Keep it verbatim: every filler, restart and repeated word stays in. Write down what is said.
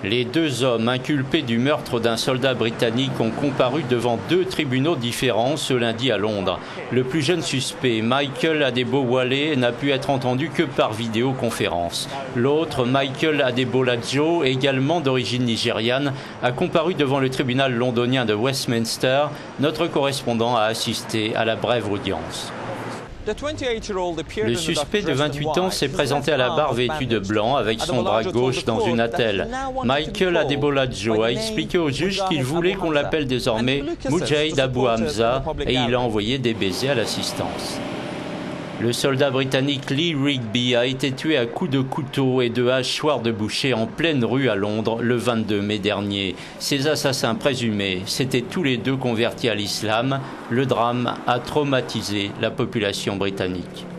Les deux hommes inculpés du meurtre d'un soldat britannique ont comparu devant deux tribunaux différents ce lundi à Londres. Le plus jeune suspect, Michael Adebowale, n'a pu être entendu que par vidéoconférence. L'autre, Michael Adebolajo, également d'origine nigériane, a comparu devant le tribunal londonien de Westminster. Notre correspondant a assisté à la brève audience. Le suspect de vingt-huit ans s'est présenté à la barre vêtu de blanc avec son bras gauche dans une attelle. Michael Adebolajo a expliqué au juge qu'il voulait qu'on l'appelle désormais Mujaid Abu Hamza et il a envoyé des baisers à l'assistance. Le soldat britannique Lee Rigby a été tué à coups de couteau et de hachoirs de boucher en pleine rue à Londres le vingt-deux mai dernier. Ces assassins présumés s'étaient tous les deux convertis à l'islam. Le drame a traumatisé la population britannique.